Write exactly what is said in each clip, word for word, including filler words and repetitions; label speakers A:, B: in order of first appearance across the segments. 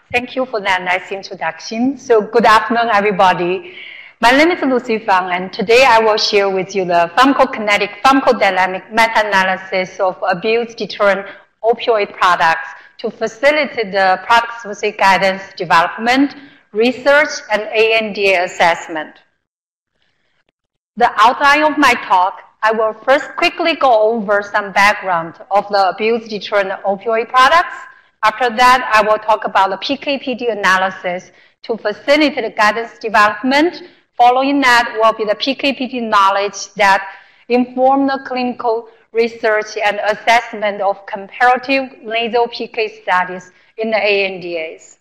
A: Thank you for that nice introduction. So good afternoon, everybody. My name is Lucy Fang, and today I will share with you the pharmacokinetic pharmacodynamic meta-analysis of abuse-deterrent opioid products to facilitate the product-specific guidance development, research, and A N D A assessment. The outline of my talk, I will first quickly go over some background of the abuse-deterrent opioid products. After that, I will talk about the P K P D analysis to facilitate the guidance development. Following that will be the P K P D knowledge that inform the clinical research and assessment of comparative nasal P K studies in the A N D As.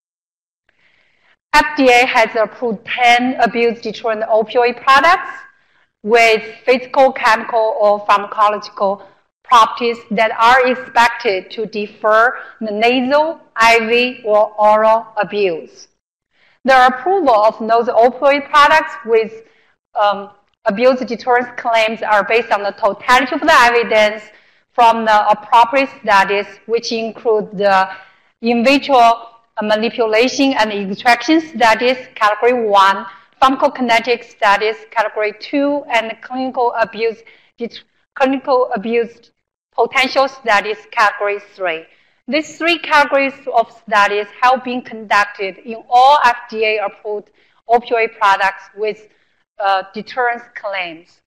A: F D A has approved ten abuse-deterrent opioid products with physical, chemical, or pharmacological properties that are expected to defer the nasal, I V, or oral abuse. The approval of those opioid products with um, abuse deterrence claims are based on the totality of the evidence from the appropriate studies, which include the in vitro manipulation and extraction studies, category one, pharmacokinetic studies, category two, and clinical abuse, clinical abuse potential studies, category three. These three categories of studies have been conducted in all F D A-approved opioid products with uh, deterrence claims.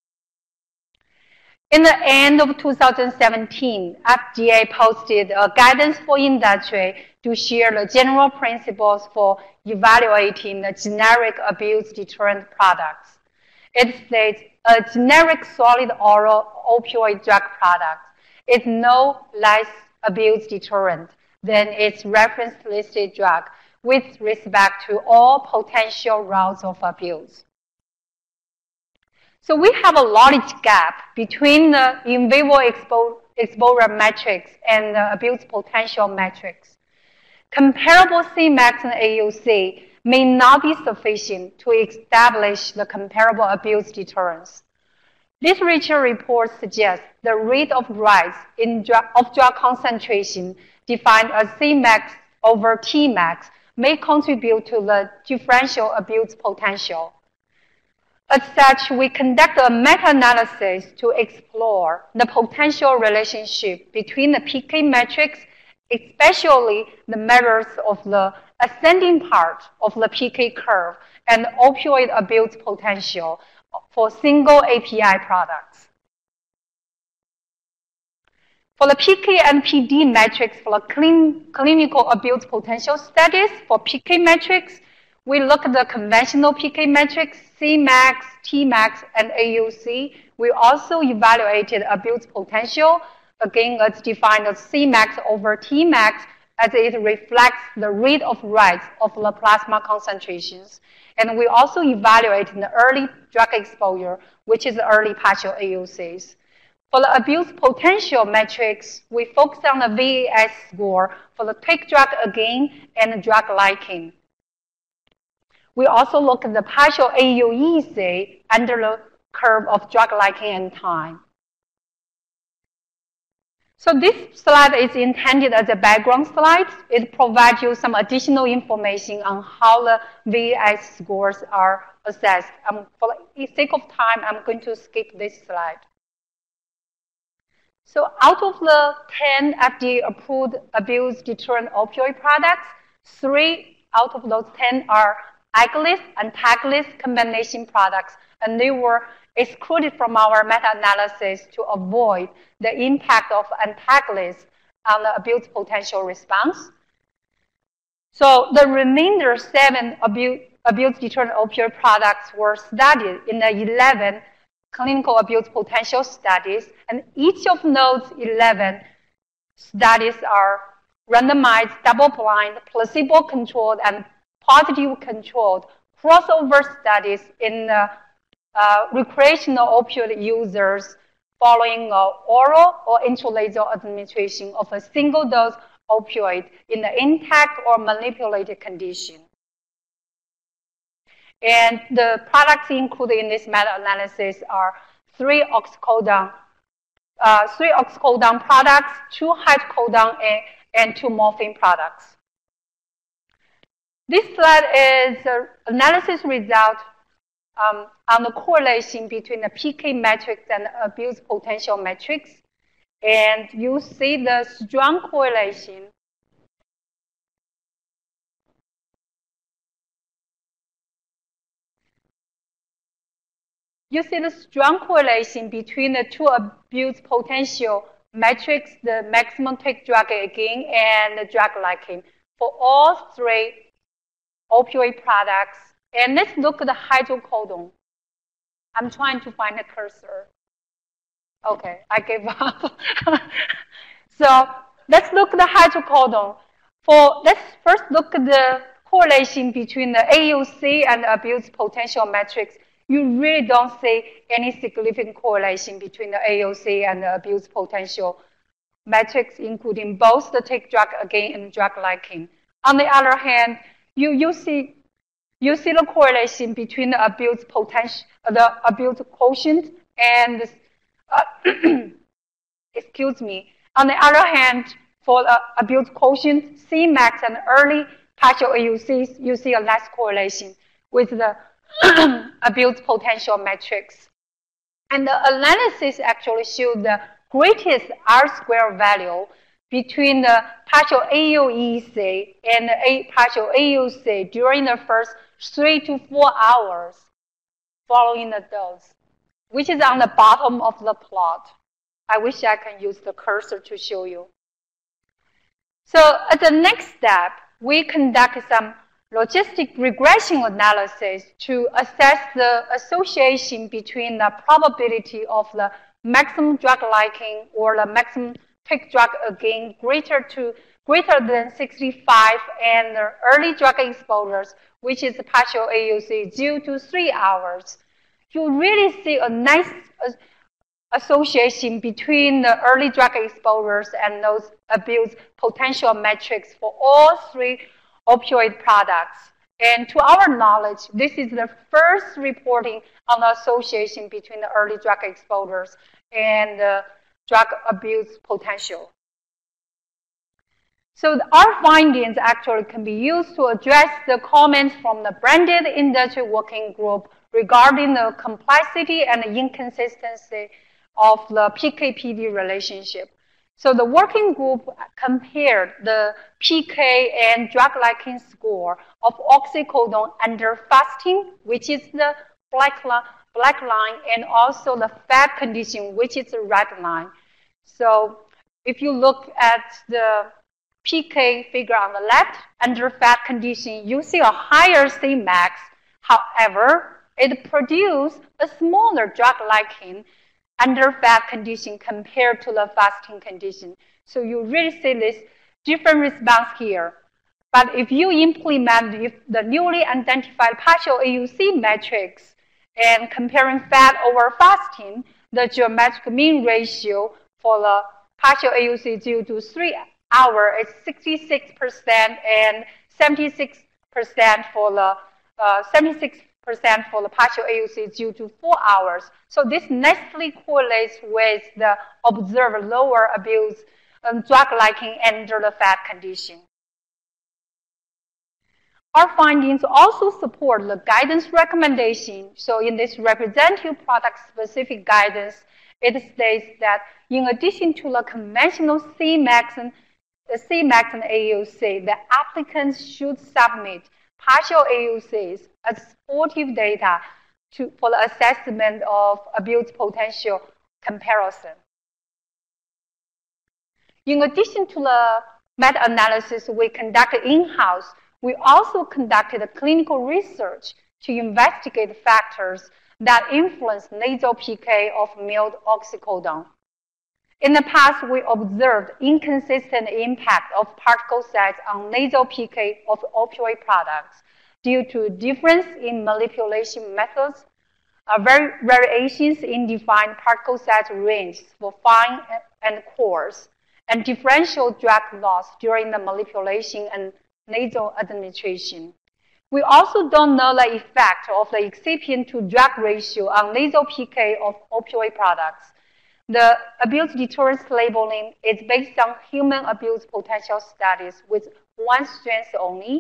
A: In the end of two thousand seventeen, F D A posted a guidance for industry to share the general principles for evaluating the generic abuse deterrent products. It states a generic solid oral opioid drug product is no less abuse deterrent than its reference listed drug with respect to all potential routes of abuse. So we have a knowledge gap between the in vivo expo exposure metrics and the abuse potential metrics. Comparable Cmax and A U C may not be sufficient to establish the comparable abuse deterrence. This research report suggests the rate of rise in drug, of drug concentration defined as Cmax over Tmax may contribute to the differential abuse potential. As such, we conduct a meta-analysis to explore the potential relationship between the P K metrics, especially the measures of the ascending part of the P K curve and opioid abuse potential for single A P I products. For the P K and P D metrics for the clean, clinical abuse potential studies, for P K metrics, we look at the conventional P K metrics, Cmax, Tmax, and A U C. We also evaluated abuse potential, again, as defined as Cmax over Tmax, as it reflects the rate of rise of the plasma concentrations. And we also evaluated the early drug exposure, which is the early partial A U Cs. For the abuse potential metrics, we focus on the V A S score for the take drug again and drug liking. We also look at the partial A U E C under the curve of drug liking and time. So this slide is intended as a background slide. It provides you some additional information on how the V A S scores are assessed. Um, for the sake of time, I'm going to skip this slide. So out of the ten F D A-approved abuse-deterrent opioid products, three out of those ten are agonist-antagonist combination products, and they were excluded from our meta-analysis to avoid the impact of antagonists on the abuse potential response. So the remainder seven abuse, abuse-deterrent opioid products were studied in the eleven clinical abuse potential studies, and each of those eleven studies are randomized, double-blind, placebo-controlled, and positive-controlled crossover studies in the uh, recreational opioid users following uh, oral or intranasal administration of a single dose opioid in the intact or manipulated condition. And the products included in this meta-analysis are three oxycodone, uh, three oxycodone products, two hydrocodone, and, and two morphine products. This slide is an analysis result um, on the correlation between the P K matrix and abuse potential matrix. And you see the strong correlation. You see the strong correlation between the two abuse potential matrix, the maximum take drug again and the drug liking for all three opioid products. And let's look at the hydrocodone. I'm trying to find a cursor. Okay, I gave up. So let's look at the hydrocodone. For let's first look at the correlation between the A U C and the abuse potential matrix. You really don't see any significant correlation between the A U C and the abuse potential matrix, including both the take drug again and drug liking. On the other hand, you, you see you see the correlation between the abuse potential, the abuse quotient, and the, uh, excuse me. On the other hand, for the abuse quotient, C max and early partial A U Cs, you see a less correlation with the abuse potential matrix. And the analysis actually showed the greatest R square value between the partial A U E C and the A partial A U C during the first three to four hours following the dose, which is on the bottom of the plot. I wish I can use the cursor to show you. So at the next step, we conduct some logistic regression analysis to assess the association between the probability of the maximum drug liking or the maximum take drug again greater to greater than sixty-five and the early drug exposures, which is partial A U C, due to three hours. You really see a nice association between the early drug exposures and those abuse potential metrics for all three opioid products. And to our knowledge, this is the first reporting on the association between the early drug exposures and the drug abuse potential. So our findings actually can be used to address the comments from the branded industry working group regarding the complexity and the inconsistency of the P K P D relationship. So the working group compared the P K and drug liking score of oxycodone under fasting, which is the black line, black line, and also the fat condition, which is the red line. So if you look at the P K figure on the left, under fat condition, you see a higher C max. However, it produced a smaller drug liking under fat condition compared to the fasting condition. So you really see this different response here. But if you implement the newly identified partial A U C metrics and comparing fat over fasting, the geometric mean ratio for the partial A U C due to three hours is sixty-six percent and seventy-six percent for the uh, seventy-six percent for the partial A U C due to four hours. So this nicely correlates with the observed lower abuse um, drug liking under the fat condition. Our findings also support the guidance recommendation. So in this representative product-specific guidance, it states that in addition to the conventional C max and the C max and A U C, the applicants should submit partial A U Cs as supportive data to, for the assessment of abuse potential comparison. In addition to the meta-analysis we conducted in-house, we also conducted a clinical research to investigate factors that influence nasal P K of milled oxycodone. In the past, we observed inconsistent impact of particle size on nasal P K of opioid products due to difference in manipulation methods, uh, vari variations in defined particle size range for fine and coarse, and differential drug loss during the manipulation and nasal administration. We also don't know the effect of the excipient to drug ratio on nasal P K of opioid products. The abuse deterrence labeling is based on human abuse potential studies with one strength only,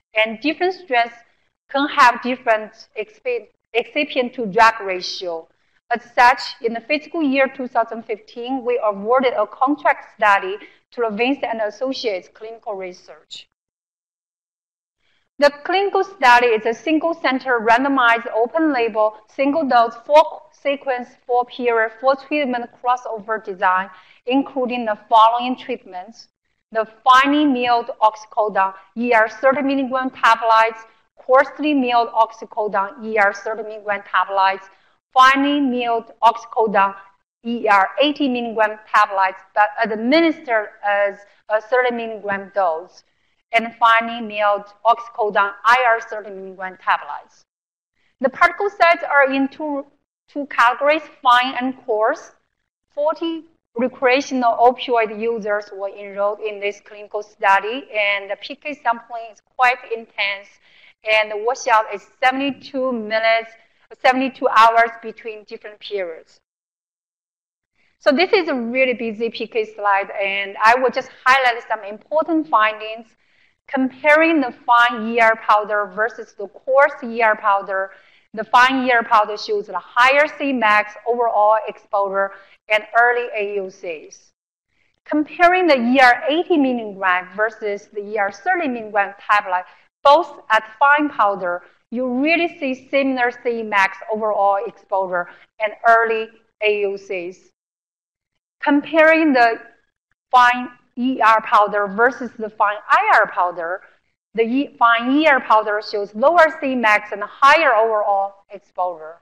A: and different strengths can have different excipient to drug ratio. As such, in the fiscal year two thousand fifteen, we awarded a contract study to Levinson and Associates Clinical Research. The clinical study is a single-center, randomized, open-label, single-dose, four-sequence, four-period, four-treatment crossover design, including the following treatments: the finely milled oxycodone, E R thirty milligram tablets, coarsely milled oxycodone, E R thirty milligram tablets, finely milled oxycodone, E R eighty milligram tablets, but administered as a thirty milligram dose, and finely milled oxycodone, I R thirty milligram tablets. The particle size are in two, two categories, fine and coarse. forty recreational opioid users were enrolled in this clinical study, and the P K sampling is quite intense, and the washout is seventy-two minutes, seventy-two hours between different periods. So this is a really busy P K slide, and I will just highlight some important findings comparing the fine E R powder versus the coarse E R powder. The fine E R powder shows the higher Cmax, overall exposure, and early A U Cs. Comparing the E R eighty milligram versus the E R thirty milligram tablet, both at fine powder, you really see similar Cmax, overall exposure, and early A U Cs. Comparing the fine E R powder versus the fine I R powder, the e fine E R powder shows lower Cmax and higher overall exposure.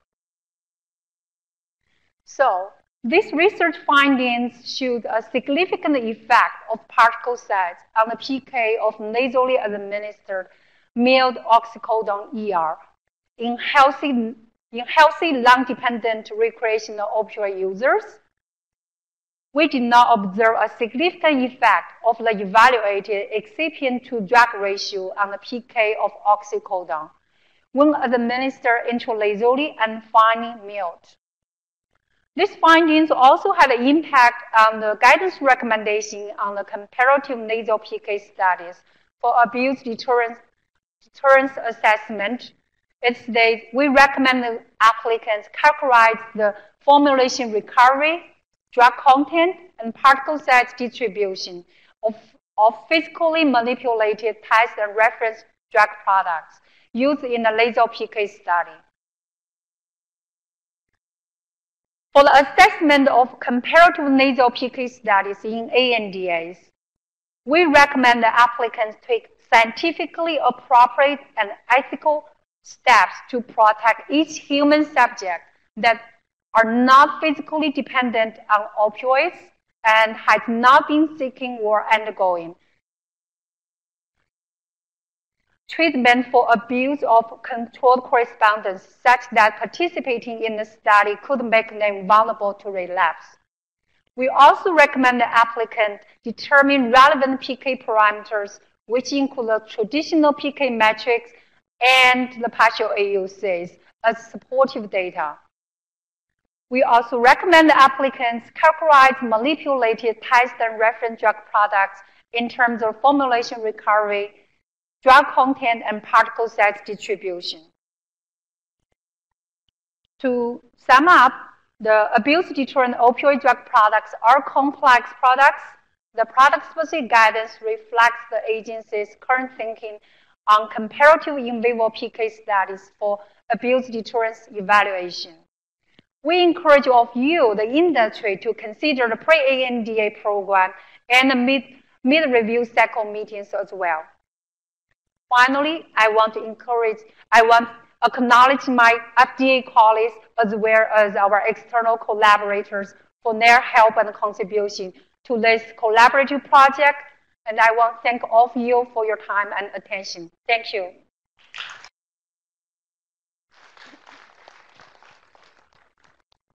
A: So, these research findings showed a significant effect of particle size on the P K of nasally administered milled oxycodone E R in healthy, in healthy lung-dependent recreational opioid users. We did not observe a significant effect of the evaluated excipient to drug ratio on the P K of oxycodone when administered intranasally and finely milled. These findings also had an impact on the guidance recommendation on the comparative nasal P K studies for abuse deterrence, deterrence assessment. It states we recommend the applicants characterize the formulation recovery, drug content, and particle size distribution of, of physically manipulated test and reference drug products used in the nasal P K study. For the assessment of comparative nasal P K studies in A N D As, we recommend the applicants take scientifically appropriate and ethical steps to protect each human subject that are not physically dependent on opioids and has not been seeking or undergoing treatment for abuse of controlled correspondence, such that participating in the study could make them vulnerable to relapse. We also recommend the applicant determine relevant P K parameters, which include the traditional P K metrics and the partial A U Cs as supportive data. We also recommend the applicants characterize manipulated test and reference drug products in terms of formulation recovery, drug content, and particle size distribution. To sum up, the abuse-deterrent opioid drug products are complex products. The product-specific guidance reflects the agency's current thinking on comparative in vivo P K studies for abuse deterrence evaluation. We encourage all of you, the industry, to consider the pre-A N D A program and the mid, mid-review cycle meetings as well. Finally, I want to encourage, I want to acknowledge my F D A colleagues as well as our external collaborators for their help and contribution to this collaborative project. And I want to thank all of you for your time and attention. Thank you.